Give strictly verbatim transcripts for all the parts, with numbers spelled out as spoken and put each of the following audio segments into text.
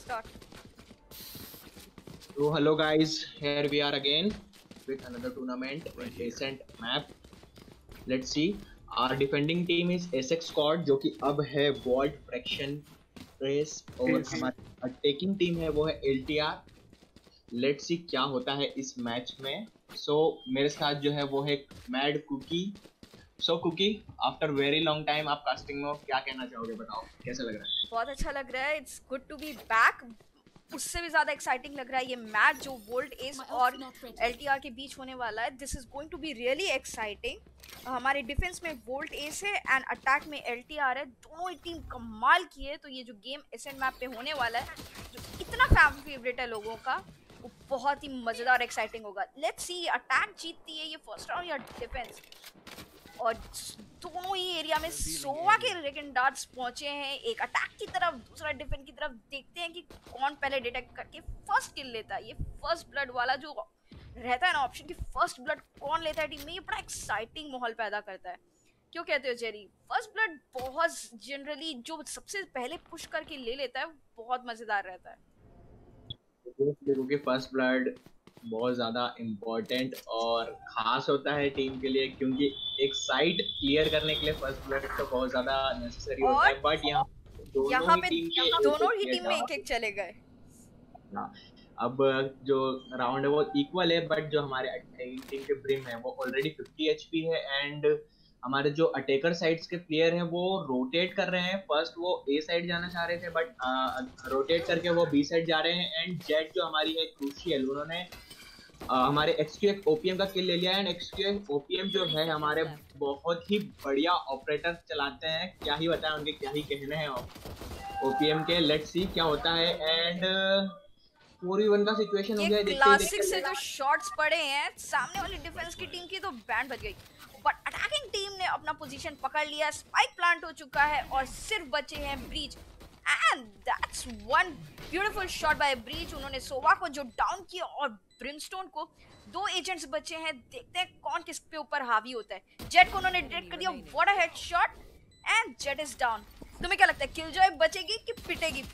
start. So hello guys, here we are again with another tournament in Ascent map. Let's see. Our defending team is Essex Squad जो कि अब है Vault Fraction Race और हमारी attacking team है वो है L T R. Let's see क्या होता है इस मैच में. So मेरे साथ जो है वो है Mad Cookie. So Cookie, after very long time आप कास्टिंग में हो, क्या कहना चाहोगे, बताओ कैसा लग रहा है? बहुत अच्छा लग रहा है. It's good to be back. उससे भी ज्यादा एक्साइटिंग लग रहा है ये मैच जो वोल्ट एस और एलटीआर के बीच होने वाला है. This is going to be really exciting. हमारे डिफेंस में वोल्ट एस है एंड अटैक में एलटीआर है. दोनों ही टीम कमाल की है. तो ये जो गेम एसएन मैप पे होने वाला है जो इतना फैन फेवरेट है लोगों का, वो बहुत ही मजेदार और एक्साइटिंग होगा. लेट्स सी अटैक जीतती है ये फर्स्ट राउंड या डिफेंस. और दोनों ही एरिया में सोवा के रेगन डार्ट्स पहुंचे हैं, एक अटैक की तरफ दूसरा डिफेंस की तरफ. देखते हैं कि कौन पहले डिटेक्ट करके फर्स्ट किल लेता है. ये फर्स्ट ब्लड वाला जो रहता है ना ऑप्शन की, फर्स्ट ब्लड कौन लेता है टीम में, ये बड़ा एक्साइटिंग माहौल पैदा करता है. क्यों कहते हो जेरी? फर्स्ट ब्लड बहुत जनरली जो सबसे पहले पुश करके ले लेता है बहुत मजेदार रहता है. क्योंकि फर्स्ट ब्लड बहुत ज़्यादा इम्पोर्टेंट और ख़ास होता है टीम के लिए, क्योंकि एक साइड क्लियर करने के लिए फर्स्ट ब्लड तो बहुत ज़्यादा नेसेसरी होता है. बट यहाँ यहाँ पे दोनों ही टीम में एक एक चले गए. अब जो राउंड है वो इक्वल है, बट जो हमारे अटैकिंग टीम के ब्रिम है वो ऑलरेडी फिफ्टी एचपी है एंड हमारे जो अटैकर साइड्स के प्लेयर हैं वो रोटेट कर रहे हैं. फर्स्ट वो ए साइड जाना चाह रहे थे बट रोटेट करके वो बी साइड जा रहे हैं. एंड जेट जो हमारी है क्रूशियल, उन्होंने Uh, हमारे एक्सक्यूएफ ओपीएम का किल ले लिया है. एंड एक्सक्यूएफ ओपीएम जो है हमारे बहुत ही बढ़िया ऑपरेटर चलाते हैं. क्या ही बताएं, उनके क्या ही कहने हैं ओपीएम के. लेट्स सी क्या होता है. एंड फोर वी वन का सिचुएशन हो गया है. क्लासिक से जो शॉट्स पड़े हैं सामने वाली डिफेंस की टीम की तो बैंड बज गई, बट अटैकिंग टीम ने अपना पोजीशन पकड़ लिया. स्पाइक प्लांट हो चुका है और सिर्फ बचे हैं Breach. And that's one beautiful shot by Breach. उन्होंने सोवा को जो डाउन किया और ब्रिमस्टोन को. दो एजेंट्स बचे हैं, देखते हैं कौन किस पे ऊपर हावी होता है. जेट को उन्होंने डिटेक्ट कर दिया. What a headshot and Jett is down. तुम्हें क्या लगता है किलजॉय बचेगी कि पिटेगी?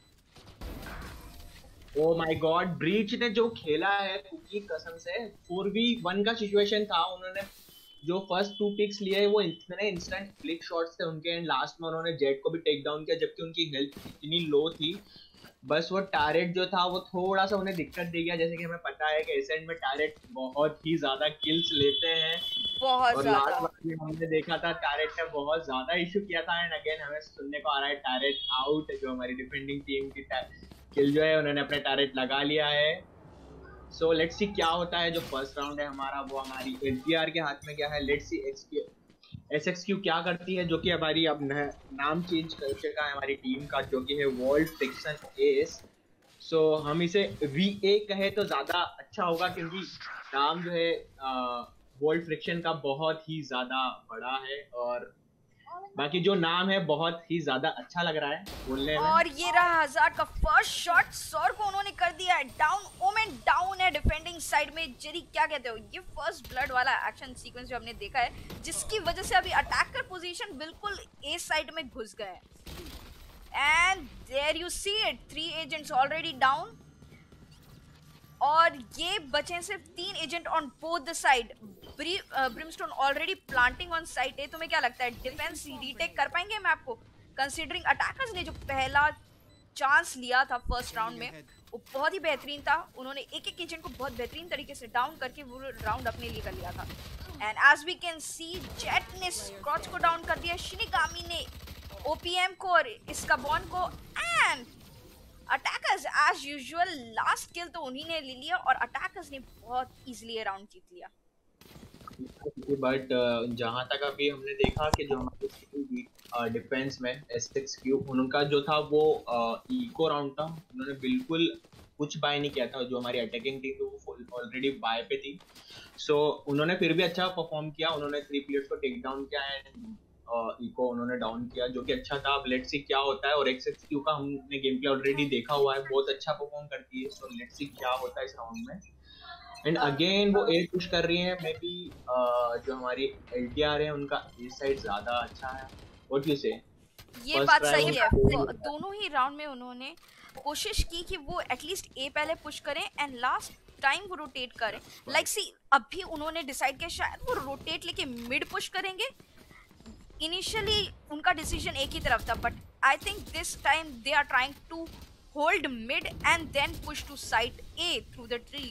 ओ माय गॉड, ब्रीच ने जो खेला है कुकी कसम से. फोर वी वन का सिचुएशन था. उन्होंने जो फर्स्ट टू पिक्स लिए वो इतने इंस्टेंट फ्लिक शॉट्स थे उनके. एंड लास्ट में उन्होंने जेट को भी टेक डाउन किया जबकि उनकी हेल्थ इतनी लो थी. बस वो टारेट जो था वो थोड़ा सा उन्हें दिक्कत दे गया. जैसे कि हमें पता है कि एसेंट में टारेट बहुत ही ज्यादा किल्स लेते हैं. बहुत और लास्ट बार भी हमने देखा था टारेट ने बहुत ज्यादा इशू किया था. एंड अगेन हमें सुनने को आ रहा है टारेट आउट. जो हमारी डिफेंडिंग टीम की किल जो है उन्होंने अपने टारेट लगा लिया है. सो लेट्स सी क्या होता है. जो फर्स्ट राउंड है हमारा वो हमारी एलटीआर के हाथ में क्या है. लेट्स सी एसएक्सक्यू क्या करती है, जो कि हमारी अब नाम चेंज कर चुका है हमारी टीम का, जो कि है वॉल्ट फ्रिक्शन एस. सो हम इसे वीए कहे तो ज़्यादा अच्छा होगा क्योंकि नाम जो है वॉल्ट फ्रिक्शन का बहुत ही ज़्यादा बड़ा है और बाकी जो नाम है बहुत ही ज्यादा अच्छा लग रहा है बोलने में. और ये रहा हजार का फर्स्ट शॉट. सौर को उन्होंने कर दिया है डाउन. ओमेन डाउन है डिफेंडिंग साइड में. जेरी क्या कहते हो, ये फर्स्ट ब्लड वाला एक्शन सीक्वेंस जो हमने देखा है जिसकी वजह से अभी अटैकर पोजीशन बिल्कुल ए साइड में घुस गए. And there you see it, three agents already down और ये बचे सिर्फ तीन agent on both the side. Brimstone already planting on site है. तुम्हें क्या लगता है डिफेंस रीटेक कर पाएंगे मैप को, कंसीडरिंग अटैकर्स ने जो पहला चांस लिया था फर्स्ट राउंड में वो बहुत ही बेहतरीन था. उन्होंने एक एक एजेंट को बहुत बेहतरीन तरीके से डाउन करके वो राउंड अपने लिए कर लिया था. And as we can see Jett ने स्क्रॉच को डाउन कर दिया. शिनिगामी ने ओपीएम को और इसका बॉन को. And attackers as usual last kill तो उन्हीं ने ले लिया और अटैकर्स ने बहुत इजीली राउंड जीत लिया. बट uh, जहाँ तक अभी हमने देखा कि जो हमारे डिफेंस में एसएक्सक्यू उनका जो था वो इको राउंड था. उन्होंने बिल्कुल कुछ बाय नहीं किया था. जो हमारी अटैकिंग थी तो वो ऑलरेडी बाय पे थी. सो so, उन्होंने फिर भी अच्छा परफॉर्म किया. उन्होंने थ्री प्लेयर्स को टेक डाउन किया एंड इको उन्होंने डाउन किया जो कि अच्छा था. अब लेट्स सी क्या होता है. और एसएक्सक्यू का हमने गेम प्ले ऑलरेडी देखा हुआ है, बहुत अच्छा परफॉर्म करती है. सो लेट्स सी क्या होता है इस राउंड में. एंड अगेन वो ए पुश कर रही है. मे बी जो हमारी एलटीआर है उनका ए साइड ज्यादा अच्छा है. व्हाट यू से? ये बात सही है. दोनों ही राउंड में उन्होंने कोशिश की कि वो एटलीस्ट ए पहले पुश करें एंड लास्ट टाइम वो रोटेट करें। लाइक सी अभी उन्होंने डिसाइड किया शायद वो रोटेट लेके मिड पुश करेंगे। इनिशियली उनका डिसीजन एक ही तरफ था, but I think this time they are trying to hold mid and then push to side A through the tree.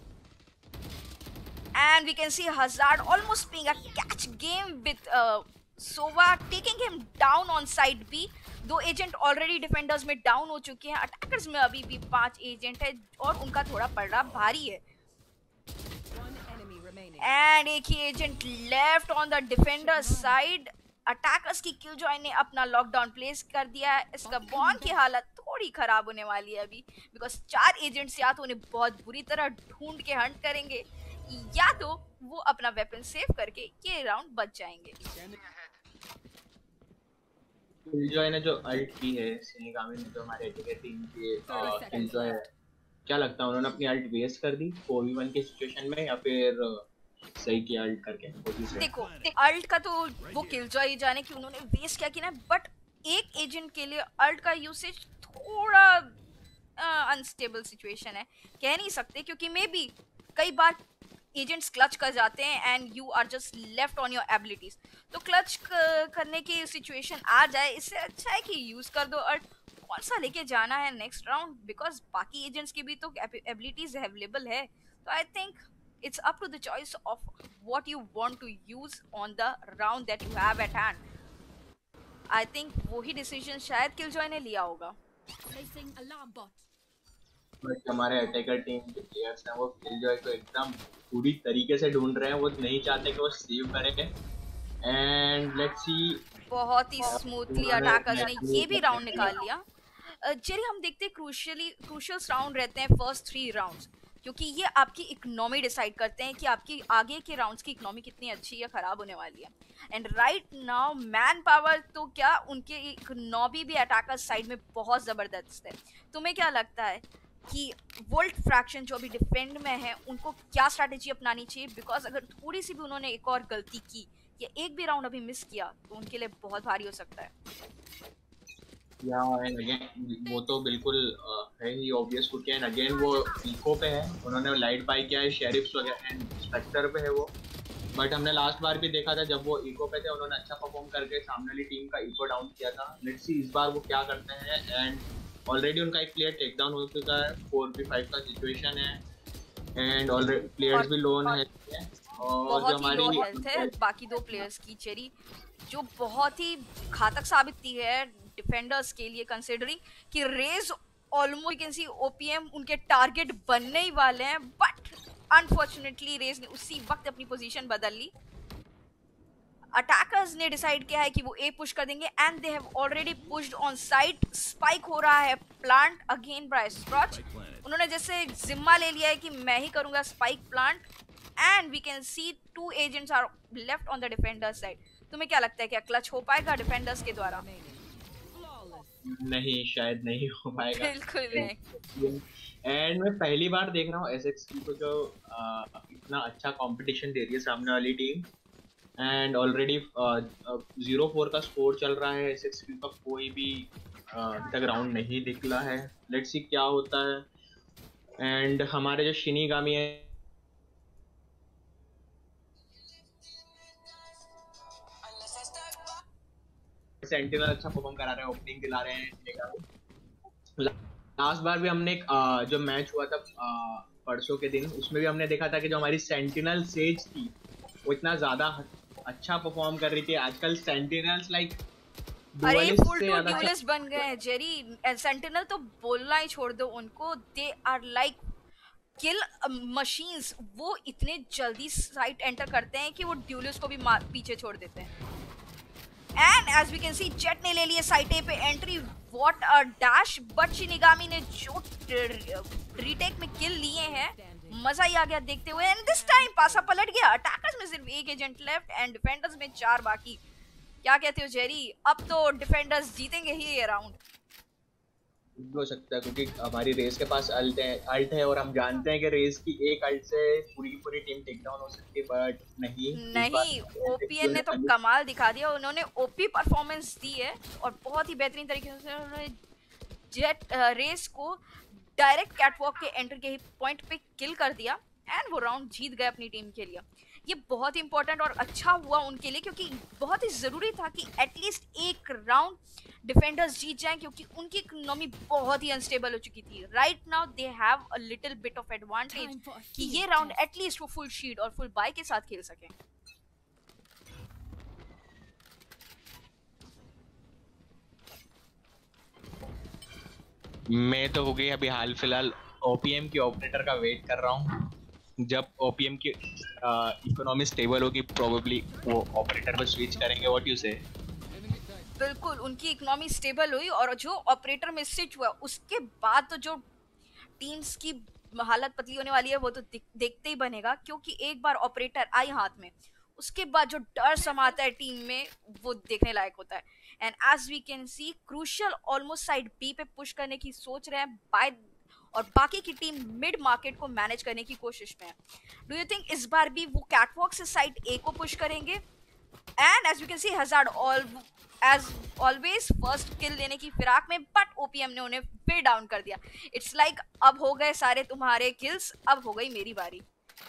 And we can see Hazard almost playing a catch game with uh, Sova, taking him down on side B. दो agent already defenders में down हो चुके हैं, attackers में अभी भी पांच agent है और उनका थोड़ा पलड़ा भारी है। एंड एक ही agent left on the defender side. Attackers की किलजॉय ने अपना लॉकडाउन प्लेस कर दिया है। इसका बॉन्ड की हालत थोड़ी खराब होने वाली है अभी, बिकॉज चार एजेंट्स या तो उन्हें बहुत बुरी तरह ढूंढ के हंट करेंगे या तो वो अपना वेपन सेव करके ये राउंड बच जाएंगे। किलजॉय ने जो अल्ट की है, सिनिगामी ने जो हमारे एटीके टीम की किलजॉय है, क्या लगता है उन्होंने अपनी अल्ट वेस्ट कर दी फोर वी वन के सिचुएशन में या फिर सही किया अल्ट करके? देखो अल्ट का तो वो किलजॉय जाने कि उन्होंने वेस्ट क्या किया, बट एक एजेंट के लिए अल्ट का यूसेज थोड़ा अनस्टेबल सिचुएशन है, कह नहीं सकते, क्योंकि मे बी कई बार एजेंट्स क्लच कर जाते हैं and you are just left on your abilities. तो क्लच करने की सिचुएशन आ जाए, इससे अच्छा है कि यूज कर दो अल्ट। कौन सा लेके जाना है नेक्स्ट राउंड, बिकॉज बाकी एजेंट्स की भी तो एबिलिटीज अवेलेबल है। तो I think it's up to the choice of what you want to use on the round that you have at hand. I think वही डिसीजन शायद किलजॉय ने लिया होगा। बट हमारे अटैकर टीम के प्लेयर्स हैं वो किलजॉय को एकदम पूरी तरीके से ढूंढ रहे हैं, वो नहीं चाहते कि वो सेव करेंगे। एंड लेट्स सी बहुत ही स्मूथली अटैकर्स ने ये भी राउंड निकाल लिया। चलिए हम देखते हैं क्रूशियली क्रूशियल राउंड रहते हैं फर्स्ट थ्री राउंड्स, क्योंकि ये आपकी इकोनॉमी डिसाइड करते हैं कि आपकी आगे के राउंड्स की इकोनॉमी कितनी अच्छी या खराब होने वाली है। And right now manpower तो क्या, उनके इकोनॉमी भी अटैकर साइड में बहुत ज़बरदस्त है। तुम्हें क्या लगता है कि वोल्ट फ्रैक्शन जो अभी डिफेंड में है उनको क्या स्ट्रैटेजी अपनानी चाहिए? बिकॉज अगर थोड़ी सी भी उन्होंने एक और गलती की या एक भी राउंड अभी मिस किया तो उनके लिए बहुत भारी हो सकता है। या एंड अगेन वो तो बिल्कुल है ही ऑब्वियस, क्योंकि एंड अगेन वो इको पे है, उन्होंने लाइट बाई किया है, शेरिफ्स वगैरह एंड स्पेक्टर पे है वो। बट हमने लास्ट बार भी देखा था जब वो इको पे थे, उन्होंने अच्छा परफॉर्म करके सामने वाली टीम का इको डाउन किया था। लेट्स सी इस बार वो क्या करते हैं। एंड ऑलरेडी उनका एक प्लेयर टेक डाउन हो चुका है, फोर पी फाइव का सिचुएशन है एंड ऑलरेडी प्लेयर्स भी लो है और जो हमारी लो हेल्थ है बाकी दो प्लेयर्स की, चेरी जो बहुत ही घातक साबित हुई है डिफेंडर्स के लिए, कंसीडरिंग कि Raze almost can see OPM उनके टारगेट बनने ही वाले हैं। बट अनफॉर्चुनेटली रेज ने उसी वक्त अपनी पोजीशन बदल ली। अटैकर्स ने डिसाइड किया है कि वो ए पुश कर देंगे and they have already pushed on site. Spike हो रहा है प्लांट अगेन बाय स्क्रॉच। उन्होंने जैसे जिम्मा ले लिया है कि मैं ही करूंगा spike plant and we can see two agents are left on the defender side. तुम्हें क्या लगता है क्या क्लच हो पाएगा डिफेंडर्स के द्वारा? नहीं, शायद नहीं हो पाएगा, बिल्कुल नहीं। एंड मैं पहली बार देख रहा हूँ एसएक्सपी को जो आ, इतना अच्छा कंपटीशन दे रही है सामने वाली team. And already zero four का स्कोर चल रहा है, एसएक्सपी का कोई भी अभी तक राउंड नहीं निकला है। लेट्स सी क्या होता है। एंड हमारे जो शिनिगामी है सेंटिनल अच्छा परफॉर्म करा रहे हैं, ओपनिंग दिला रहे हैं। लास्ट बार भी हमने एक जो मैच हुआ था परसों के दिन, उसमें भी हमने देखा था कि जो हमारी सेंटिनल सेज थी वो इतना ज्यादा अच्छा परफॉर्म कर रही थी। आजकल सेंटिनल्स लाइक अरे फुल टू ड्यूलिस्ट बन गए हैं जेरी। सेंटिनल तो बोलना ही छोड़ दो उनको, they are like kill machines. वो इतने जल्दी साइट एंटर करते हैं कि वो ड्यूलिस्ट को भी पीछे छोड़ देते हैं। And as we can see Jett ने ले लिए साइट ए पे एंट्री। What a dash. But Shinigami ने जो रीटेक में किल लिए हैं, मजा ही आ गया देखते हुए। एंड दिस टाइम पासा पलट गया। अटैकर्स में सिर्फ एक एजेंट लेफ्ट एंड डिफेंडर्स में चार बाकी। क्या कहते हो जेरी, अब तो डिफेंडर्स जीतेंगे ही ये राउंड? हो सकता है क्योंकि हमारी रेस के पास अल्ट है अल्ट है और हम जानते हैं कि रेस की एक अल्ट से पूरी की पूरी टीम टेक डाउन हो सकती है। बट नहीं नहीं, ओपीएन ने तो कमाल दिखा दिया। उन्होंने ओपी परफॉर्मेंस दी है और बहुत ही बेहतरीन तरीके से उन्होंने जेट रेस को डायरेक्ट कैटवॉक के एंटर के ही पॉइंट पे किल कर दिया एंड वो राउंड जीत गए अपनी टीम के लिए। ये बहुत इंपॉर्टेंट और अच्छा हुआ उनके लिए क्योंकि बहुत ही ज़रूरी था कि एटलीस्ट एक राउंड डिफेंडर्स जीत जाएं क्योंकि उनकी इकोनॉमी बहुत ही अनस्टेबल हो चुकी थी। Right now they have a little bit of advantage कि ये राउंड एटलीस्ट वो फुल शील्ड और फुल बाय के साथ खेल सकें। मैं तो हो गई अभी हाल फिलहाल ओपीएम की ऑपरेटर का वेट कर रहा हूँ। जब ओपीएम की इकोनॉमी स्टेबल होगी प्रोबेबली वो ऑपरेटर पर स्विच करेंगे। What you say? बिल्कुल, उनकी इकोनॉमी स्टेबल हुई और जो ऑपरेटर में स्विच हुआ उसके बाद तो जो टीम्स की हालत पतली होने वाली है वो तो देखते ही बनेगा क्योंकि एक बार ऑपरेटर आई हाथ में उसके बाद जो डर समाता है टीम में वो देखने लायक होता है। And as we can see Crucial almost side B पे पुश करने की सोच रहे हैं बाय और बाकी की टीम मिड मार्केट को मैनेज करने की कोशिश में है। डू यू थिंक इस बार भी वो कैटवॉक से साइड ए को पुश करेंगे? And as you can see Hazard all as always first kill लेने की फिराक में बट ओपीएम ने उन्हें फिर डाउन कर दिया। इट्स लाइक like, अब हो गए सारे तुम्हारे किल्स, अब हो गई मेरी बारी।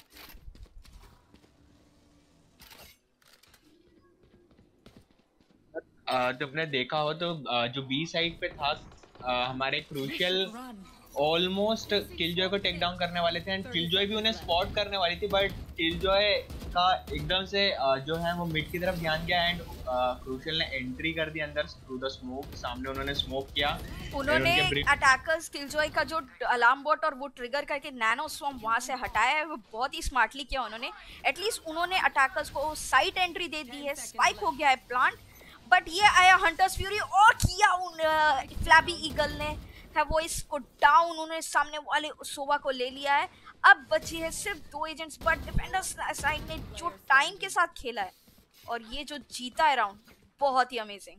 uh, तुमने देखा हो तो uh, जो बी साइड पे था uh, हमारे क्रूशियल ऑलमोस्ट किलजॉय को टेक डाउन करने वाले थे एंड किलजॉय भी उन्हें स्पॉट करने वाली थी बट किलजॉय का एकदम से uh, जो है वो मिड की तरफ ध्यान गया एंड क्रूशियल ने एंट्री कर दी अंदर थ्रू द स्मोक। सामने उन्होंने स्मोक किया, उन्होंने अटैकर्स किलजॉय का जो अलार्म बॉट और वो ट्रिगर करके नैनो स्वॉर्म वहां से हटाया है वो बहुत ही स्मार्टली किया उन्होंने। एटलीस्ट उन्होंने अटैकर्स को साइट एंट्री दे दी है, स्पाइक हो गया है प्लांट बट ये आया हंटर्स फ्यूरी और किया उन फ्लैबी ईगल ने है वो इसको डाउन, उन्होंने सामने वाले सोवा को ले लिया है। अब बची है सिर्फ दो एजेंट्स बट डिफेंडर्स साइड ने जो टाइम के साथ खेला है और ये जो जीता है राउंड बहुत ही अमेजिंग।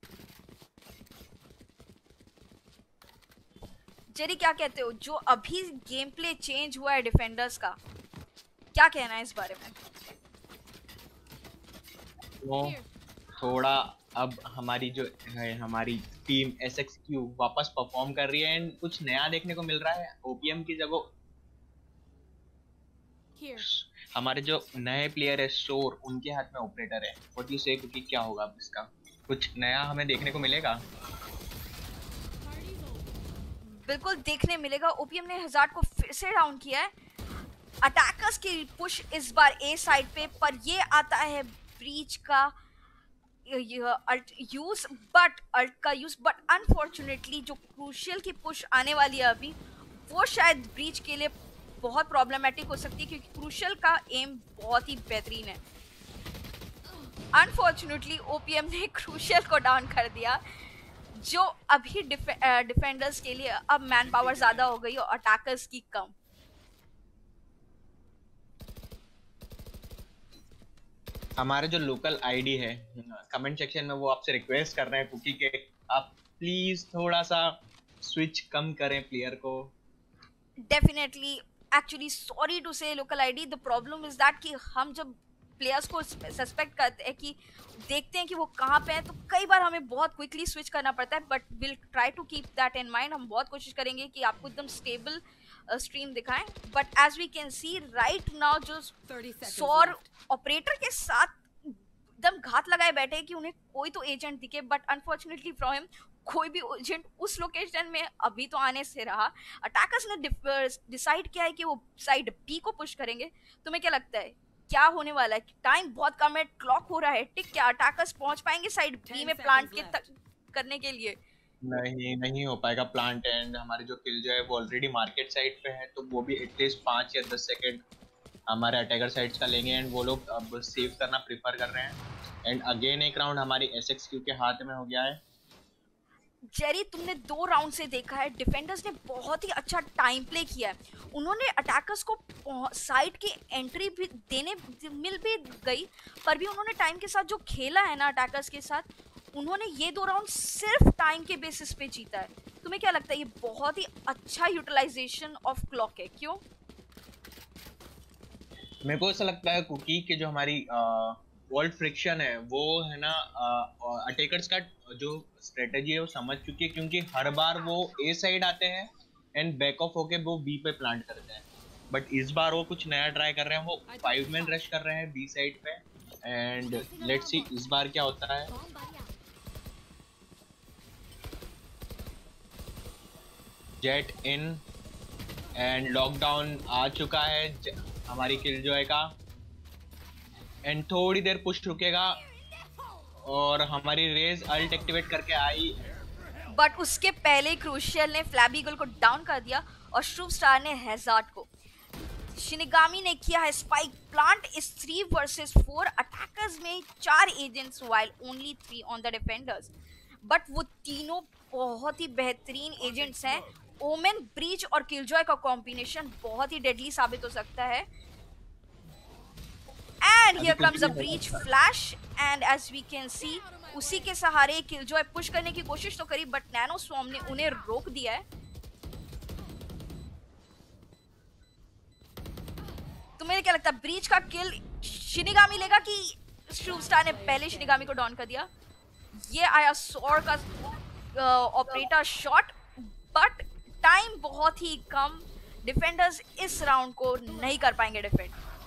जेरी क्या कहते हो, जो अभी गेम प्ले चेंज हुआ है डिफेंडर्स का, क्या कहना है इस बारे में? वो थोड़ा अब हमारी जो है हमारी टीम एस एक्स क्यू वापस परफॉर्म कर रही है एंड कुछ नया देखने को मिल रहा है। ओपीएम की जगह हमारे जो नए प्लेयर है शोर, उनके हाथ में ऑपरेटर है। व्हाट यू से क्योंकि क्या होगा इसका, कुछ नया हमें देखने को मिलेगा? बिल्कुल देखने मिलेगा। ओपीएम ने हजार्ड को फिर से डाउन किया है। अटैकर्स की पुश इस बार ए साइड पे पर ये आता है ब्रीच का अल्ट यूज बट अल्ट का यूज बट अनफॉर्चुनेटली जो क्रूशियल की पुश आने वाली है अभी वो शायद ब्रीच के लिए बहुत प्रॉब्लमेटिक हो सकती है क्योंकि क्रूशियल का एम बहुत ही बेहतरीन है। अनफॉर्चुनेटली ओपीएम ने क्रूशियल को डाउन कर दिया जो अभी डिफे, डिफेंडर्स के लिए अब मैन पावर ज्यादा हो गई और अटैकर्स की कम। हमारे जो लोकल आईडी है कमेंट सेक्शन में वो आपसे रिक्वेस्ट कर रहे हैं कुकी के आप प्लीज थोड़ा सा स्विच कम करें प्लेयर को। Definitely actually sorry to say local ID, the problem is that कि हम जब प्लेयर्स को सस्पेक्ट करते हैं कि देखते हैं कि वो कहाँ पे हैं तो कई बार हमें बहुत क्विकली स्विच करना पड़ता है but will try to keep that in mind. हम बहुत कोशिश करेंगे कि आपको एकदम स्टेबल स्ट्रीम uh, दिखाएं but as we can see right now जो सौर ऑपरेटर के साथ एकदम घात लगाए बैठे कि उन्हें कोई तो एजेंट दिखे बट अनफॉर्चुनेटली फ्रॉम हिम कोई भी एजेंट उस लोकेशन में अभी तो आने से रहा। अटैकर्स ने डिसाइड किया है कि वो साइड बी को पुश करेंगे। तुम्हें क्या लगता है क्या होने वाला है? टाइम बहुत कम है, क्लॉक हो रहा है टिक, क्या अटैकर्स पहुंच पाएंगे साइड बी में प्लांट के तक करने के लिए? नहीं नहीं हो पाएगा प्लांट एंड हमारे जो किल जो है वो ऑलरेडी मार्केट साइड पे है तो वो भी एटलीस्ट पाँच या दस सेकेंड हमारे अटैकर साइड्स का लेंगे एंड वो लोग अब सेव करना प्रेफर कर रहे हैं एंड अगेन एक राउंड हमारी एसएक्सक्यू के हाथ में हो गया है। जेरी तुमने दो राउंड से देखा है डिफेंडर्स ने बहुत ही अच्छा टाइम प्ले किया है। उन्होंने अटैकर्स को साइड की एंट्री भी देने मिल भी गई पर भी उन्होंने टाइम के साथ जो खेला है ना अटैकर्स के साथ, उन्होंने ये दो राउंड सिर्फ टाइम के बेसिस पे जीता है। तुम्हें क्या लगता है ये बहुत ही अच्छा यूटिलाइजेशन ऑफ क्लॉक है? क्यों? मेरे को ऐसा लगता है कुकी के जो हमारी वॉल्ट फ्रिक्शन है वो है ना, अटैकर्स का जो स्ट्रेटेजी है वो समझ चुकी है, क्योंकि हर बार वो ए साइड आते हैं एंड बैक ऑफ होके वो बी पे प्लांट करते हैं। बट इस बार वो कुछ नया ट्राई कर रहे हैं, वो फाइव मैन रश कर रहे हैं बी साइड पे, एंड लेट्स सी इस बार क्या होता है। जेट इन एंड लॉकडाउन आ चुका है हमारी किलजॉय का, एंड थोड़ी देर पुश रुकेगा और हमारी रेज अल्ट एक्टिवेट करके आई, बट उसके पहले क्रूशियल ने फ्लैबी ईगल को डाउन कर दिया और शुभ स्टार ने हैजार्ड को। शिनिगामी ने किया है स्पाइक प्लांट। इस थ्री वर्सेस फोर अटैकर्स में चार agents while only three on the defenders, but वो तीनों बहुत ही बेहतरीन एजेंट्स हैं। ओमेन, ब्रीच और किलजॉय का कॉम्बिनेशन बहुत ही डेडली साबित हो सकता है। And here comes a Breach flash and as we can see उसी के सहारे किलजॉय पुश करने की कोशिश तो करी, बट नैनो स्वॉर्म ने उन्हें रोक दिया है। तुम्हें क्या लगता है ब्रीच का किल शिनिगामी लेगा कि शुभ स्टार ने पहले शिनिगामी को डाउन कर दिया? ये आया सोर का ऑपरेटर शॉट, बट टाइम बहुत ही कम, डिफेंडर्स इस राउंड को नहीं कर पाएंगे डिफेंड।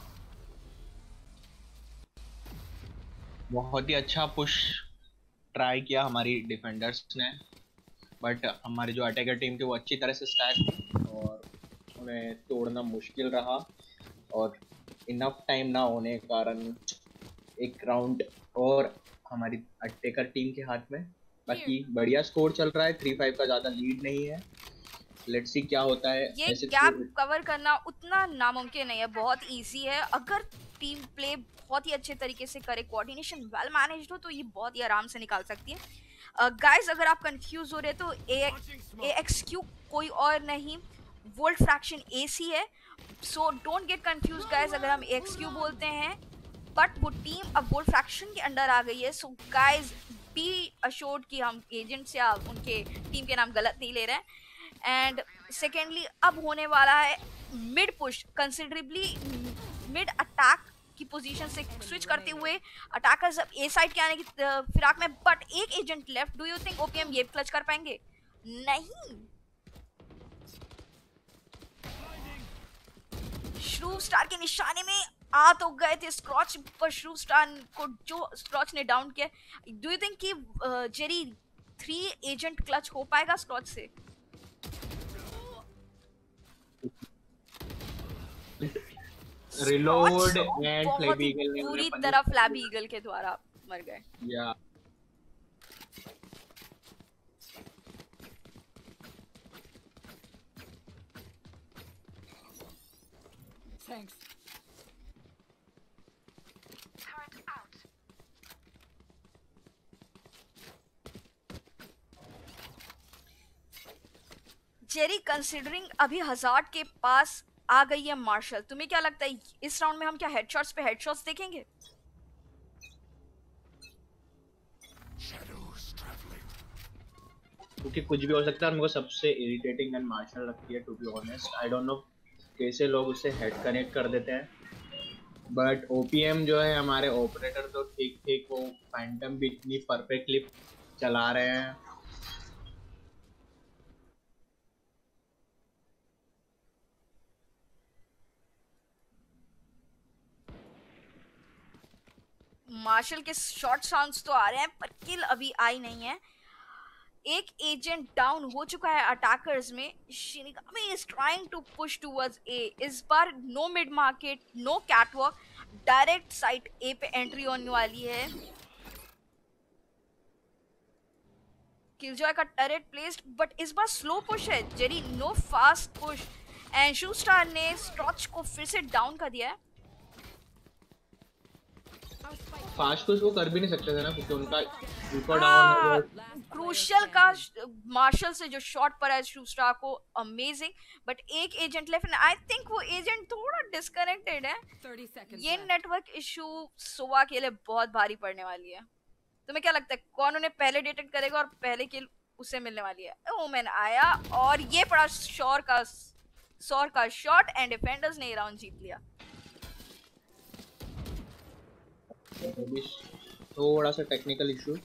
बहुत ही अच्छा पुश ट्राई किया हमारी डिफेंडर्स ने, बट हमारी जो अटैकर टीम थी वो अच्छी तरह से स्टैक थी और उन्हें तोड़ना मुश्किल रहा, और इनफ टाइम ना होने के कारण एक राउंड और हमारी अटैकर टीम के हाथ में। बाकी बढ़िया स्कोर चल रहा है, थ्री फाइव का ज़्यादा लीड नहीं है। लेट्स सी क्या होता है। ये गैप कवर करना उतना नामुमकिन नहीं है, बहुत इजी है। अगर टीम प्ले बहुत ही अच्छे तरीके से करे, कोऑर्डिनेशन वेल मैनेज्ड हो, तो ये बहुत ही आराम से निकाल सकती है। गाइस uh, अगर आप कंफ्यूज हो रहे हैं तो ए एक्स क्यू कोई और नहीं, वोल्ट फ्रैक्शन एसी है, so don't get confuse guys अगर हम ए एक्स क्यू बोलते हैं, बट वो टीम अब वोल्ट फ्रैक्शन के अंडर आ गई है। सो गाइस बी अश्योर्ड कि हम एजेंट्स या उनके टीम के नाम गलत नहीं ले रहे हैं। एंड सेकेंडली अब होने वाला है mid push, considerably mid attack की पोजीशन से स्विच करते हुए अटैकर्स अब ए साइड के आने की फिराक में, बट एक agent left. Do you think OPM ये क्लच कर पाएंगे? नहीं। श्रूव स्टार के निशाने में आ तो गए थे स्क्रॉच, पर श्रूव स्टार को जो स्क्रॉच ने डाउन किया। डू यू थिंक कि जेरी थ्री एजेंट क्लच हो पाएगा स्क्रॉच से? रिलोड एंड फ्लैबी ईगल ने पूरी तरह फ्लैबी ईगल के द्वारा मर गए। या थैंक्स। जेरी कंसीडरिंग अभी हजार्ड के पास आ गई है मार्शल, तुम्हें क्या लगता है इस राउंड में हम क्या हेडशॉट्स पे हेडशॉट्स देखेंगे? क्योंकि कुछ भी हो सकता है। उनको सबसे इरिटेटिंग गन मार्शल लगती है, to be honest. I don't know कैसे लोग उससे हेड कनेक्ट कर देते हैं, बट ओपीएम जो है हमारे ऑपरेटर तो ठीक ठीक, वो फैंटम भी इतनी परफेक्टली चला रहे हैं। मार्शल के शॉट साउंड्स तो आ रहे हैं, पर किल अभी आई नहीं है। एक एजेंट डाउन हो चुका है अटैकर्स में। Shinigami is trying to push towards A. इस बार no mid market, no catwalk, direct site A पे एंट्री होने वाली है। किलजॉय का टरेट प्लेस्ड, बट इस बार स्लो पुश है Jerry, no fast push. And Shoestar ने स्ट्रॉच को फिर से डाउन कर दिया है। फास्ट पुश वो कर भी नहीं सकते थे ना, क्योंकि उनका ऊपर डाउन है। क्रूशियल का मार्शल से जो शॉट पड़ा है शू स्टार को, अमेजिंग, बट एक एजेंट लेफ्ट। आई थिंक वो एजेंट थोड़ा डिस्कनेक्टेड है। ये नेटवर्क इशू सोवा के लिए बहुत भारी पड़ने वाली है। तुम्हें क्या लगता है कौन उन्हें पहले डिटेक्ट करेगा और पहले किल उसे मिलने वाली है? ओमेन आया और ये पड़ा शोर का सौर का शॉट, एंड डिफेंडर्स ने राउंड जीत लिया। अभी थोड़ा सा टेक्निकल इशू।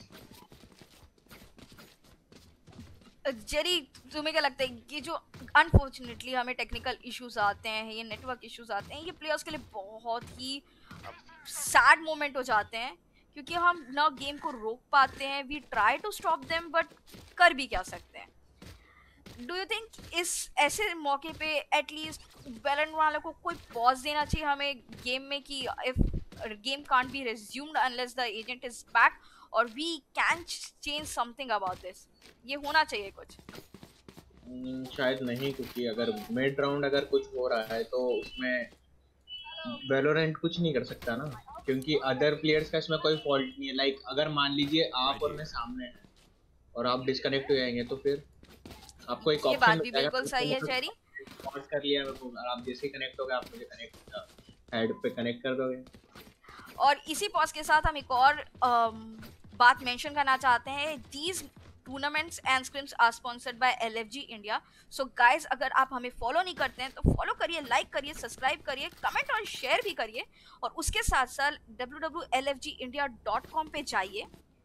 जेरी, तुम्हें क्या लगता है कि जो अनफॉर्चुनेटली हमें टेक्निकल इश्यूज आते हैं, ये नेटवर्क इश्यूज आते हैं, ये प्लेयर्स के लिए बहुत ही सैड मोमेंट हो जाते हैं, क्योंकि हम ना गेम को रोक पाते हैं, we try to stop them, but कर भी क्या सकते हैं। डू यू थिंक इस ऐसे मौके पे एटलीस्ट वेलेंट वालों को कोई पॉज देना चाहिए हमें गेम में कि if game can't be resumed unless the agent is back or we can change something about this? ये होना चाहिए कुछ। हम्म, शायद नहीं, क्योंकि अगर मिड राउंड अगर कुछ हो रहा है तो उसमें वैलोरेंट कुछ नहीं कर सकता ना, क्योंकि अदर प्लेयर्स का इसमें कोई फॉल्ट नहीं है। लाइक अगर मान लीजिए आप और मैं सामने हैं और आप डिस्कनेक्ट हो जाएंगे तो फिर आपको एक ये ऑप्शन बात भी बिल्कुल सही है जेरी। पॉज कर लिया तो आप जैसे कनेक्ट हो गए आप मुझे कनेक्ट हेड पे कनेक्ट कर दोगे। और इसी पॉज के साथ हम एक और um, बात मेंशन करना चाहते हैं। These tournaments and scrims are sponsored by L F G India. So guys, अगर आप हमें फॉलो नहीं करते हैं तो फॉलो करिए, लाइक करिए, सब्सक्राइब करिए, कमेंट और शेयर भी करिए, और उसके साथ साथ W W L F G India dot com पे जाइए,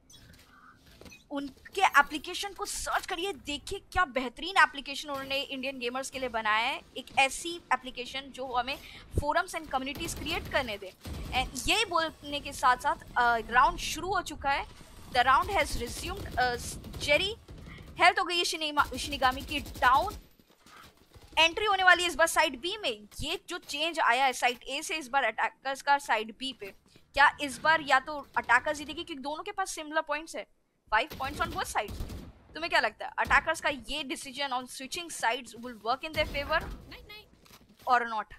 उनके एप्लीकेशन को सर्च करिए, देखिए क्या बेहतरीन एप्लीकेशन उन्होंने इंडियन गेमर्स के लिए बनाया है। एक ऐसी एप्लीकेशन जो हमें फोरम्स एंड कम्युनिटीज क्रिएट करने दे। एंड यही बोलने के साथ साथ राउंड uh, शुरू हो चुका है। The round has resumed. Jerry, health हो गई है शिनिगामी की डाउन, एंट्री होने वाली है इस बार साइड बी में। ये जो चेंज आया है साइड ए से इस बार अटैकर्स का साइड बी पे, क्या इस बार या तो अटैकर्स जीतेगी, क्योंकि दोनों के पास सिमिलर पॉइंट्स है, five points on both sides. तुम्हें क्या लगता है अटैकर्स का ये decision on switching sides will work in their favour और नॉट?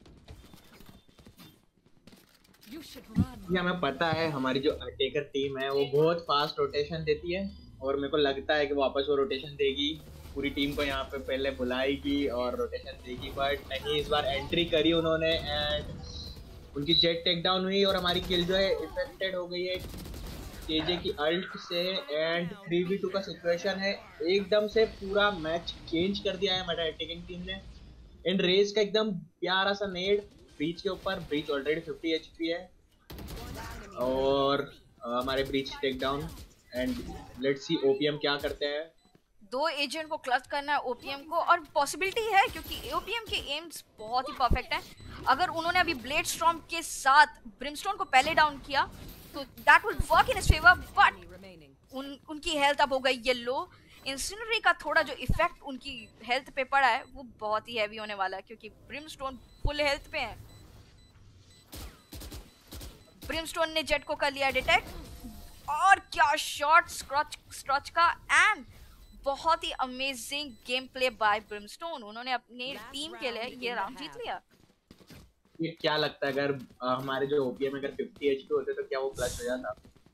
ये हमें पता है हमारी जो अटैकर टीम है वो बहुत फास्ट रोटेशन देती है, और मेरे को लगता है कि वापस वो रोटेशन देगी, पूरी टीम को यहाँ पे पहले बुलाएगी और रोटेशन देगी। बट नहीं, इस बार एंट्री करी उन्होंने एंड उनकी जेट टेक डाउन हुई और हमारी किल जो है इफेक्टेड हो गई है केजे की अल्ट से। एंड थ्री वी टू का सिचुएशन है, एकदम से पूरा मैच चेंज कर दिया है हमारी अटैकिंग टीम ने। एंड रेस का एकदम प्यारा सा नेड ब्रीच के ऊपर, ब्रीच ऑलरेडी फिफ्टी एचपी है और हमारे Breach take down. And let's see OPM क्या करते हैं। दो एजेंट को क्लच करना है ओपीएम को, और पॉसिबिलिटी है क्योंकि ओपीएम के एम्स बहुत ही परफेक्ट हैं। अगर उन्होंने अभी ब्लेड स्टॉर्म के साथ ब्रिमस्टोन को पहले डाउन किया तो that will work in his favour, but उन उनकी हेल्थ अब हो गई ये लो। इंसिनरी का थोड़ा जो इफेक्ट उनकी हेल्थ पे पड़ा है वो बहुत ही हैवी होने वाला है, क्योंकि ब्रिमस्टोन फुल हेल्थ पे है। ब्रिमस्टोन ने जेट को कर लिया डिटेक्ट, और क्या शॉट स्क्रॉच स्क्रॉच का, एंड बहुत ही amazing game play by Brimstone. उन्होंने अपनी टीम के लिए ये राउंड जीत लिया। ये क्या लगता है अगर आ, हमारे जो ओपीएम अगर फिफ्टी एचपी होते तो क्या वो क्लच हो जाता?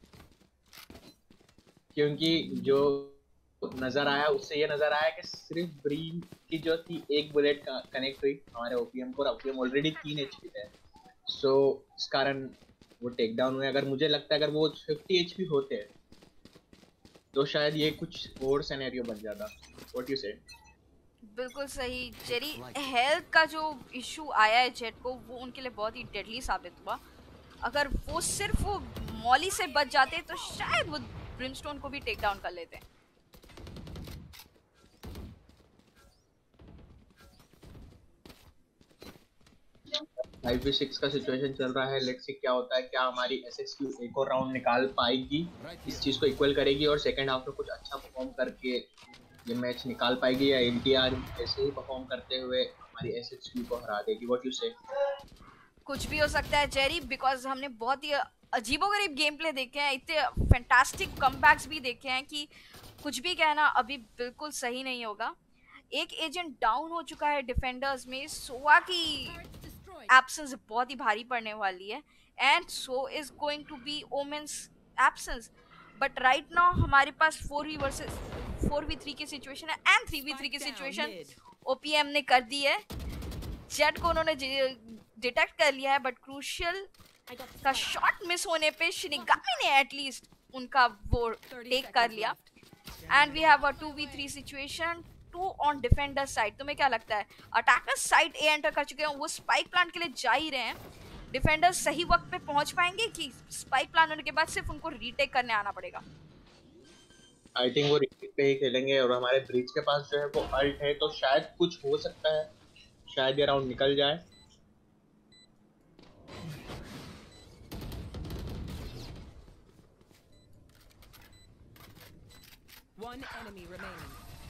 क्योंकि जो नजर आया उससे ये नजर आया कि सिर्फ ब्रीम की जो थी एक बुलेट कनेक्ट हुई हमारे ओपीएम को, और ओपीएम ऑलरेडी तीन एचपी थे, सो इस कारण वो टेक डाउन हुए। अगर मुझे लगता है अगर वो फिफ्टी एचपी होते तो शायद ये कुछ और सिनेरियो बन जाता। What you say? बिल्कुल सही जेरी, हेल्थ का जो इशू आया है जेट को वो उनके लिए बहुत ही डेडली साबित हुआ। अगर वो सिर्फ वो मॉली से बच जाते तो शायद वो ब्रिमस्टोन को भी टेक डाउन कर लेते। फाइव वी सिक्स का सिचुएशन चल रहा है, लेट्स सी क्या होता है। क्या हमारी एसएक्सक्यू एक और राउंड निकाल पाएगी, इस चीज को इक्वल करेगी और सेकंड हाफ में कुछ अच्छा परफॉर्म करके ये मैच निकाल पाएगी, या एलटीआर ऐसे ही परफॉर्म करते हुए हमारी एसएक्सक्यू को हरा देगी? व्हाट यू से? कुछ भी हो सकता है जेरी, बिकॉज हमने बहुत ही अजीबोगरीब गेम प्ले देखे हैं, इतने फैंटास्टिक कमबैक्स भी देखे हैं कि कुछ भी कहना अभी बिल्कुल सही नहीं होगा। एक एजेंट डाउन हो चुका है डिफेंडर्स में, सोवा की एब्सेंस बहुत ही भारी पड़ने वाली है, and so is going to be Omen's absence. But right now हमारे पास four v versus four v three की सिचुएशन है एंड थ्री वी थ्री की सिचुएशन ओपीएम ने कर दी है। जेट को उन्होंने डिटेक्ट कर लिया है, बट क्रूशियल का शॉट मिस होने पे शिनिगामी ने एटलीस्ट उनका वो टेक कर लिया। And we have a two v three situation, two on defender side. तुम्हें क्या लगता है अटैकर साइड ए एंटर कर चुके हैं, वो स्पाइक प्लांट के लिए जा ही रहे हैं, डिफेंडर्स सही वक्त पे पहुंच पाएंगे कि स्पाइक प्लान होने के बाद सिर्फ उनको रीटेक करने आना पड़ेगा? आई थिंक वो रिपीट पे ही खेलेंगे और हमारे ब्रिज के पास जो है वो अल्ट है, तो शायद कुछ हो सकता है, शायद ये राउंड निकल जाए। One enemy remaining.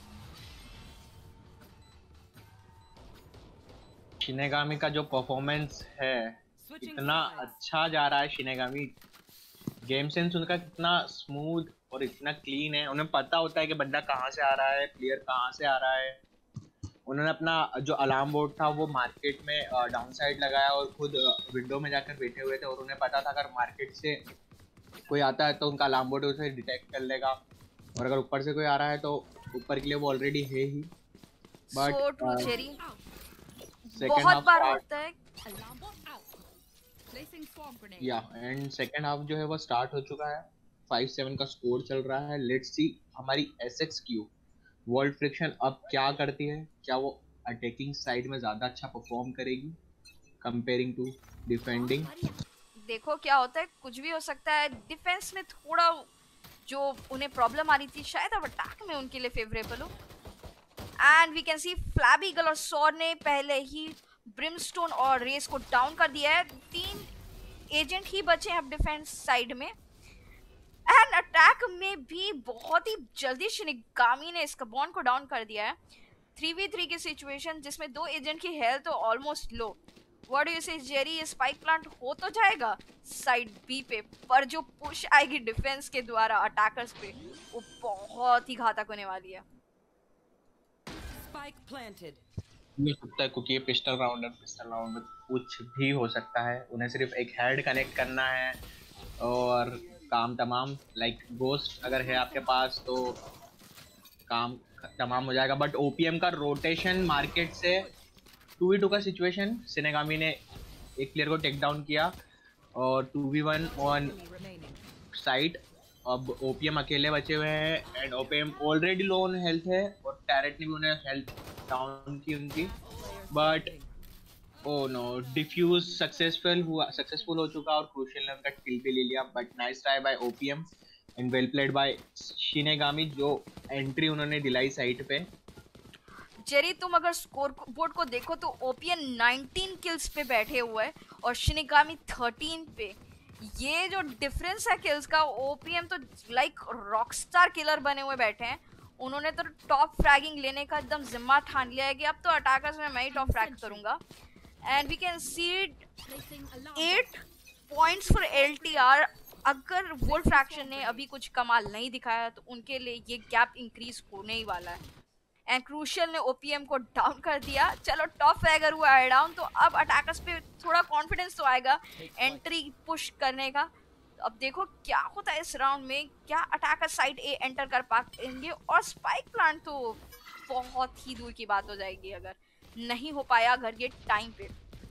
शिनेगामी का जो परफॉर्मेंस है इतना अच्छा जा रहा है, शिनेगामी गेम सेंस उनका कितना स्मूथ और इतना क्लीन है, उन्हें पता होता है कि बंदा कहाँ से आ रहा है, प्लेयर कहाँ से आ रहा है। उन्होंने अपना जो अलार्म बोर्ड था वो मार्केट में डाउन साइड लगाया और खुद विंडो में जाकर बैठे हुए थे, और उन्हें पता था अगर मार्केट से कोई आता है तो उनका अलार्म बोर्ड उसे डिटेक्ट कर लेगा, और अगर ऊपर से कोई आ रहा है तो ऊपर के लिए वो ऑलरेडी है ही। But so true, Jerry. Second बहुत हाफ बार होता है या एंड सेकंड हाफ जो है वो स्टार्ट हो चुका है, फाइव सेवन का स्कोर चल रहा है। लेट्स सी हमारी एसएक्स क्यू वर्ल्ड फ्रिक्शन अब क्या करती है, क्या वो अटैकिंग साइड में ज्यादा अच्छा परफॉर्म करेगी कंपेयरिंग टू डिफेंडिंग? देखो क्या होता है, कुछ भी हो सकता है। डिफेंस में थोड़ा जो उन्हें प्रॉब्लम आ रही थी शायद अब अटैक में उनके लिए फेवरेबल हो। एंड वी कैन सी फ्लैबीगल और सॉर ने पहले ही ब्रिमस्टोन और रेस को डाउन कर दिया है। तीन एजेंट ही बचे हैं अब डिफेंस साइड में। एंड अटैक में भी बहुत ही जल्दी शिनिगामी ने स्कबॉन को डाउन कर दिया है। थ्री वी थ्री की सिचुएशन जिसमें दो एजेंट की हेल्थ तो almost low. What do you say Jerry, ये स्पाइक प्लांट हो तो जाएगा साइड बी पे, पर जो पुश आएगी डिफेंस के द्वारा अटैकर्स पे वो बहुत ही घातक होने वाली है। Spike planted. हो सकता है क्योंकि ये पिस्टल राउंड है, पिस्टल राउंड में कुछ भी हो सकता है। उन्हें सिर्फ एक हेड कनेक्ट करना है और काम तमाम। लाइक गोस्ट अगर है आपके पास तो काम तमाम हो जाएगा। बट ओपीएम का रोटेशन मार्केट से टू वी टू का सिचुएशन, शिनेगामी ने एक प्लेयर को टेक डाउन किया और two v one on side. अब ओपीएम अकेले बचे हुए हैं and OPM already low on health है और टैरेट ने भी उन्हें हेल्थ डाउन की उनकी। But oh no, defuse successful हुआ सक्सेसफुल हो चुका और क्रूशियल ने उनका किल भी ले लिया। But nice try by OPM and well played by Shinigami, जो एंट्री उन्होंने दिलाई साइट पे। जेरी तुम अगर स्कोर बोर्ड को देखो तो ओपीएम नाइनटीन किल्स पे बैठे हुए हैं और शिनिगामी थर्टीन पे। ये जो डिफरेंस है किल्स का, ओपीएम तो लाइक रॉकस्टार किलर बने हुए बैठे हैं। उन्होंने तो टॉप फ्रैगिंग लेने का एकदम जिम्मा ठान लिया है कि अब तो अटैकर्स में मैं ही टॉप फ्रैग करूंगा। And we can see eight points for LTR. अगर वोल्ट फ्रैक्शन ने अभी कुछ कमाल नहीं दिखाया तो उनके लिए ये गैप इंक्रीज होने ही वाला है। एंड क्रूशियल ने ओपीएम को डाउन कर दिया। चलो टॉप फ्रैगर हुआ है डाउन, तो अब अटैकर्स पे थोड़ा कॉन्फिडेंस तो आएगा एंट्री पुश करने का। तो अब देखो क्या होता है इस राउंड में, क्या अटैकर साइड ए एंटर कर पाएंगे। और स्पाइक प्लांट तो बहुत ही दूर की बात हो जाएगी अगर नहीं हो पाया अगर ये टाइम पे।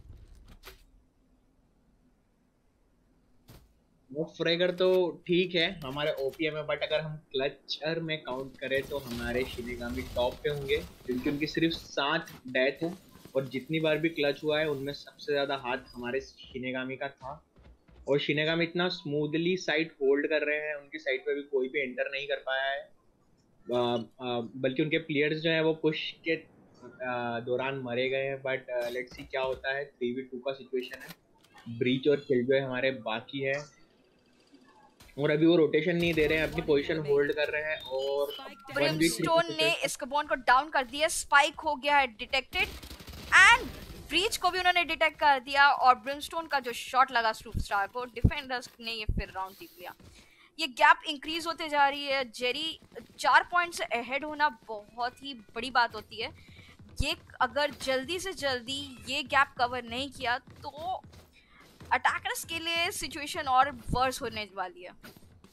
वो फ्रेगर तो ठीक है हमारे ओपीएम में, बट अगर हम क्लचर में काउंट करें तो हमारे शिनेगामी टॉप पे होंगे क्योंकि उनकी सिर्फ सात डेथ है और जितनी बार भी क्लच हुआ है उनमें सबसे ज्यादा हाथ हमारे शिनेगामी का था। और शिनेगामी इतना स्मूथली साइट होल्ड कर रहे हैं, उनकी साइट पे भी कोई भी एंटर नहीं कर पाया है, बल्कि उनके प्लेयर्स जो है वो पुश के दौरान मरे गए हैं। बट लेट्स सी क्या होता है। थ्री वी टू का सिचुएशन है, ब्रीच और किलजॉय हमारे बाकी है और अभी वो रोटेशन नहीं दे रहे हैं, अपनी पोजीशन होल्ड कर रहे हैं। और ब्रिमस्टोन ने स्कबॉन को डाउन कर दिया। स्पाइक हो गया है डिटेक्टेड एंड ब्रीच को भी उन्होंने डिटेक्ट कर दिया और ब्रिमस्टोन का जो शॉट लगा सुपरस्टार को, डिफेंडर्स ने ये फिर राउंड जीत लिया। ये गैप इंक्रीज होते जा रही है जेरी। चार पॉइंट से अहेड होना बहुत ही बड़ी बात होती है। ये अगर जल्दी से जल्दी ये गैप कवर नहीं किया तो अटैकर्स के लिए सिचुएशन और वर्स होने वाली है।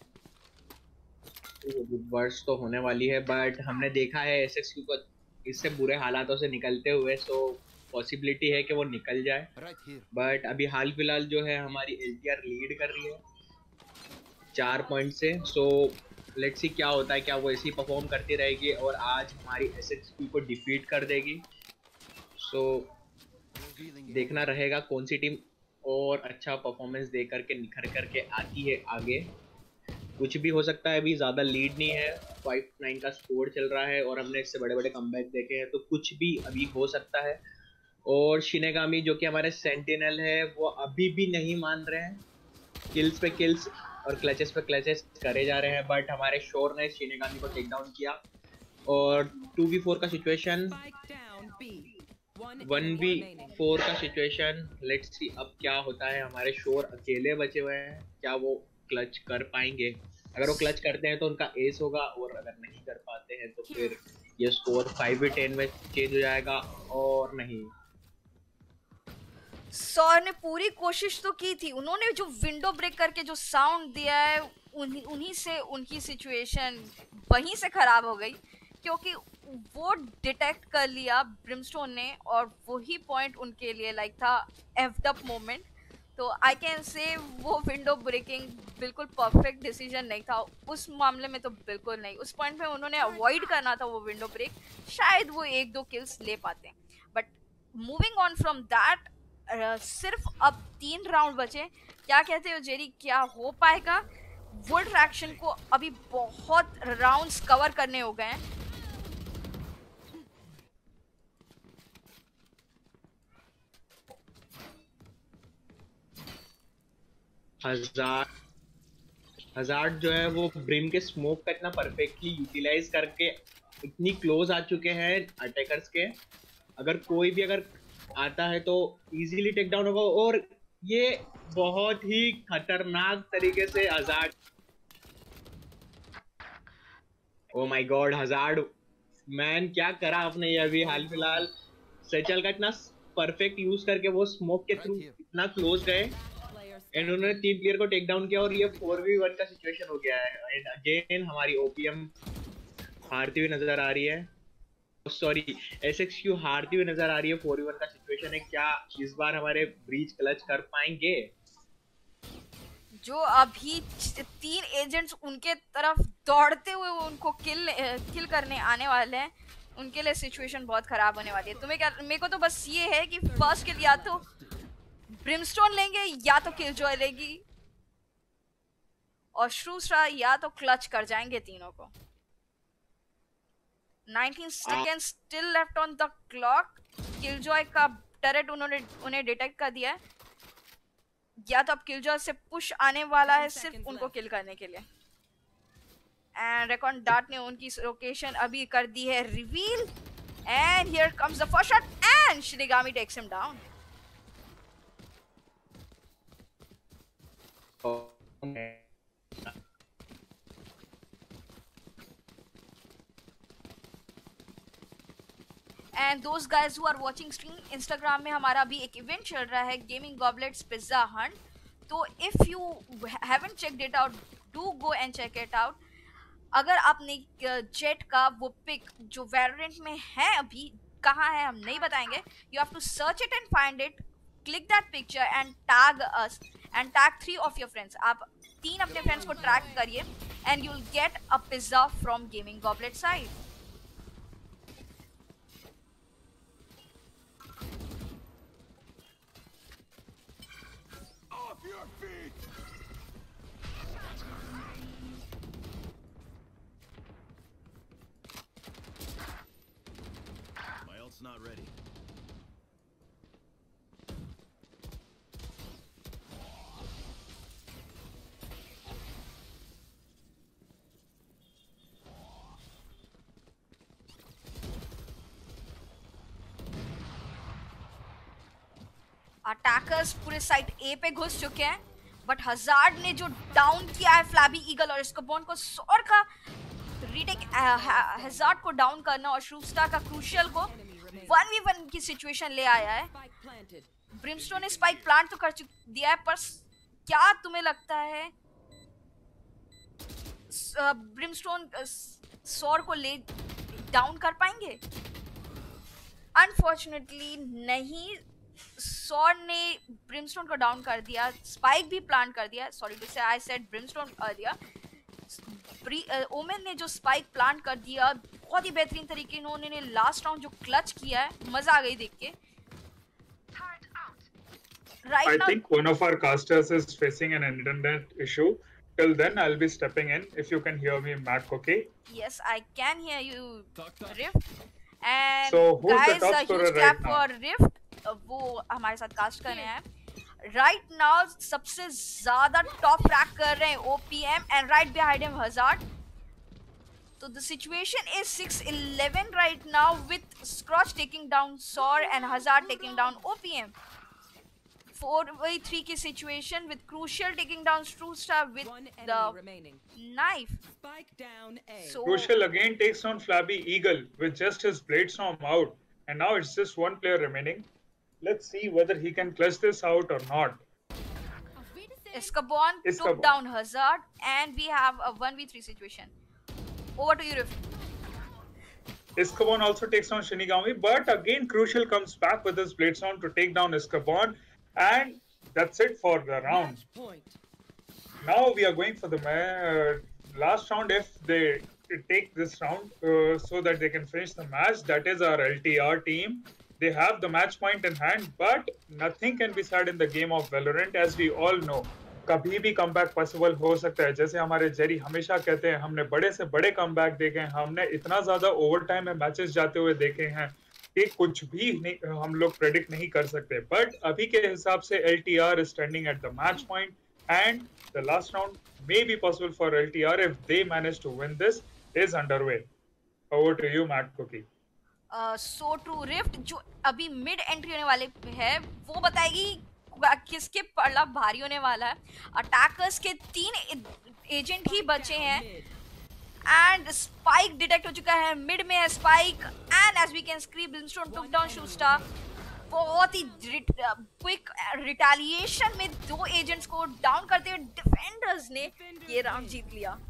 वर्स तो होने वाली है, बट हमने देखा है एसएक्स को इससे बुरे हालातों से निकलते हुए, सो पॉसिबिलिटी है कि वो निकल जाए। बट अभी हाल फिलहाल जो है हमारी एलटीआर लीड कर रही है चार पॉइंट से। सो लेट्स सी क्या होता है, क्या वो ऐसी परफॉर्म करती रहेगी और आज हमारी एसएक्स को डिफीट कर देगी। सो देखना रहेगा कौन सी टीम और अच्छा परफॉर्मेंस दे करके निखर करके आती है आगे। कुछ भी हो सकता है, अभी ज़्यादा लीड नहीं है, फाइव नाइन का स्कोर चल रहा है और हमने इससे बड़े बड़े कमबैक देखे हैं, तो कुछ भी अभी हो सकता है। और शिनेगामी जो कि हमारे सेंटिनल है वो अभी भी नहीं मान रहे हैं, किल्स पे किल्स और क्लचेस पे क्लचेस करे जा रहे हैं, बट हमारे शोर ने शिनेगामी को टेक डाउन किया और टू वी फोर का सिचुएशन, वन वी फोर का सिचुएशन। लेट्स सी अब क्या होता है। हमारे शोर अकेले बचे हुए हैं, क्या वो क्लच कर पाएंगे? अगर वो क्लच करते हैं तो उनका एस होगा, और अगर नहीं कर पाते हैं तो फिर ये स्कोर फाइव वी टेन में चेंज हो जाएगा। और नहीं, सौर ने पूरी कोशिश तो की थी, उन्होंने जो विंडो ब्रेक करके जो साउंड दिया है उन्हीं उन्हीं से उनकी सिचुएशन वहीं से खराब हो गई, क्योंकि वो डिटेक्ट कर लिया ब्रिमस्टोन ने और वही पॉइंट उनके लिए लाइक था एफ्ड अप मोमेंट। तो आई कैन से वो विंडो ब्रेकिंग बिल्कुल परफेक्ट डिसीजन नहीं था उस मामले में, तो बिल्कुल नहीं। उस पॉइंट में उन्होंने अवॉइड करना था वो विंडो ब्रेक, शायद वो एक दो किल्स ले पाते। But moving on from that, Uh, सिर्फ अब तीन राउंड बचे, क्या कहते हो जेरी, क्या हो पाएगा? वुड ट्रैक्शन को अभी बहुत राउंड्स कवर करने हो गए हैं। हजार हजार जो है वो ब्रिम के स्मोक का इतना परफेक्टली यूटिलाइज करके इतनी क्लोज आ चुके हैं अटैकर्स के, अगर कोई भी अगर आता है तो इजीली टेक डाउन होगा। और ये बहुत ही खतरनाक तरीके से hazard, oh my god, hazard man क्या करा आपने ये अभी हाल फिलहाल। सेचल का इतना परफेक्ट यूज करके वो स्मोक के थ्रू इतना क्लोज गए एंड उन्होंने तीन प्लेयर को टेक डाउन किया और ये फोर वी वन का सिचुएशन हो गया है। एंड अगेन हमारी ओपीएम हारती हुई नजर आ रही है, सॉरी एसएक्सक्यू हारती हुई नजर आ रही है। फोर वी वन का सिचुएशन है, क्या इस बार हमारे ब्रीच क्लच कर पाएंगे? जो अभी तीन एजेंट्स उनके तरफ दौड़ते हुए उनको किल किल करने आने वाले हैं, उनके लिए सिचुएशन बहुत खराब होने वाली है। तुम्हें क्या, मेरे को तो बस ये है कि फर्स्ट किल या तो ब्रिमस्टोन लेंगे या तो किलजॉय लेगी, और श्रूस्ट्रा या तो क्लच कर जाएंगे तीनों को। Nineteen seconds still left on the clock. Killjoy का टरेट उन्होंने उन्हें डिटेक्ट कर दिया है, या तो अब किलजॉय से पुश आने वाला है सिर्फ उनको किल करने के लिए। एंड रेकॉन डार्ट ने उनकी लोकेशन अभी कर दी है reveal, and here comes the first shot and Shinigami takes him down. And those guys who are watching stream, Instagram में हमारा अभी एक इवेंट चल रहा है, गेमिंग गॉबलेट्स पिज्जा हंट। तो if you haven't checked it out, do go and check it out. अगर आपने जेट का वो पिक जो वैलोरेंट में है, अभी कहाँ है हम नहीं बताएंगे, you have to search it and find it, click that picture and tag us and tag three of your friends. आप तीन अपने फ्रेंड्स को ट्रैक करिए and you will get a pizza from gaming goblet side. Not ready. Attackers पूरे side A पे घुस चुके हैं, बट हजार्ड ने जो डाउन किया है फ्लैबी ईगल और स्कोबॉन को, सौर का रीटेक हजार्ड को डाउन करना और श्रूस्टा का क्रूशियल को वन वी वन की सिचुएशन ले आया है। ब्रिमस्टोन ने स्पाइक प्लांट तो कर दिया है, पर क्या तुम्हें लगता है ब्रिमस्टोन सौर को ले डाउन कर पाएंगे? अनफॉर्चुनेटली नहीं, सौर ने ब्रिमस्टोन को डाउन कर दिया, स्पाइक भी प्लांट कर दिया। सॉरी टू से आई सेड ब्रिमस्टोन कर दिया। ओमेन ने जो स्पाइक प्लांट कर दिया बहुत ही बेहतरीन तरीके से, उन्होंने लास्ट राउंड जो क्लच किया है, मजा आ गई देख के। Right I now, think one of our casters is facing an internet issue. Till then, I'll be stepping in. If you can hear me, Mac, okay? yes, I can hear you, Rift. And So, who's the guys, top a huge scorer clap right now? for Rift. uh, वो हमारे साथ cast कर रहे हैं. Right now, सबसे ज़्यादा top track कर रहे हैं O P M and right behind him Hazard. So the situation is six eleven right now with Scrotch taking down Sor and Hazard taking down O P M. four v three की situation with Crucial taking down Trustar with One enemy the remaining. knife. Spike down A. So Crucial again takes on Flabby Eagle with just his blade storm out. And now it's just one player remaining. Let's see whether he can clutch this out or not. Escabon took Escabon. down Hazard and we have a one v three situation. Over to you, Rift. Escabon also takes on Shinigami, but again Crucial comes back with his blade storm to take down Escabon. And that's it for the round. Match point. Now we are going for the uh, last round. If they take this round uh, so that they can finish the match, that is our L T R team. They have the match point in hand, but nothing can be said in the game of Valorant, as we all know. कभी भी comeback possible हो सकता है. जैसे हमारे Jerry हमेशा कहते हैं, हमने बड़े से बड़े कमबैक देखे हैं, हमने इतना ज्यादा ओवर टाइम में मैचेस जाते हुए देखे हैं कि कुछ भी नहीं, हम लोग प्रेडिक्ट नहीं कर सकते. बट अभी के हिसाब से L T R is standing at the match point, and the last round may be possible for L T R if they manage to win this is underway. Over to you, Matt Cookie. So true. Rift जो अभी mid entry होने वाले है वो बताएगी किसके पड़ला भारी होने वाला है. अटैकर्स के तीन एजेंट ही बचे हैं एंड स्पाइक डिटेक्ट हो चुका है. मिड में है spike and as we can screen Brimstone took down Shoestar. बहुत ही क्विक रिटेलिएशन में दो एजेंट्स को डाउन करते हुए डिफेंडर्स ने ये राउंड जीत लिया.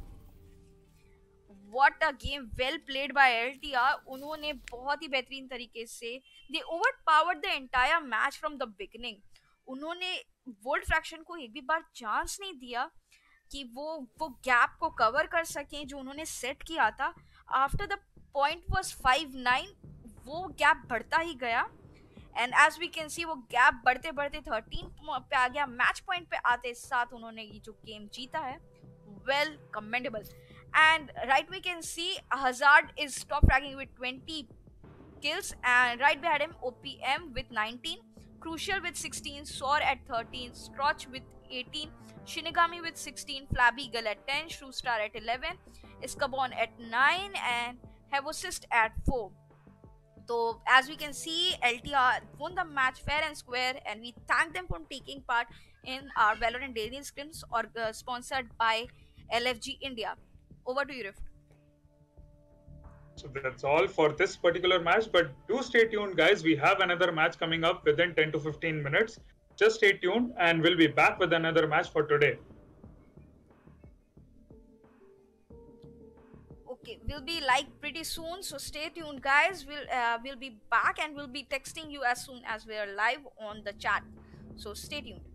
What a game, well played by L T R. उन्होंने बहुत ही बेहतरीन तरीके से they overpowered the entire match from the beginning. उन्होंने वोल्ट फ्रैक्शन को एक भी बार चांस नहीं दिया कि वो वो गैप को कवर कर सकें जो उन्होंने सेट किया था. After the point was five nine वो गैप बढ़ता ही गया and as we can see वो गैप बढ़ते बढ़ते थर्टीन पे आ गया. मैच पॉइंट पे आते साथ उन्होंने ये जो गेम जीता है, well commendable. And right we can see Hazard is top fracking with twenty kills and right behind him O P M with nineteen, Crucial with sixteen, Sor at thirteen, Scrotch with eighteen, Shinigami with sixteen, Flabby Eagle at ten, Shrewstar at eleven, Escabon at nine and Hevosist at four. So as we can see, L T R won the match fair and square and we thank them for taking part in our Valorant Daily Scrims or uh, sponsored by L F G India. Over to you, Rift. So that's all for this particular match, but do stay tuned, guys. We have another match coming up within ten to fifteen minutes. Just stay tuned and we'll be back with another match for today. Okay, we'll be like pretty soon, so stay tuned, guys. We'll uh, we'll be back and we'll be texting you as soon as we are live on the chat. So stay tuned.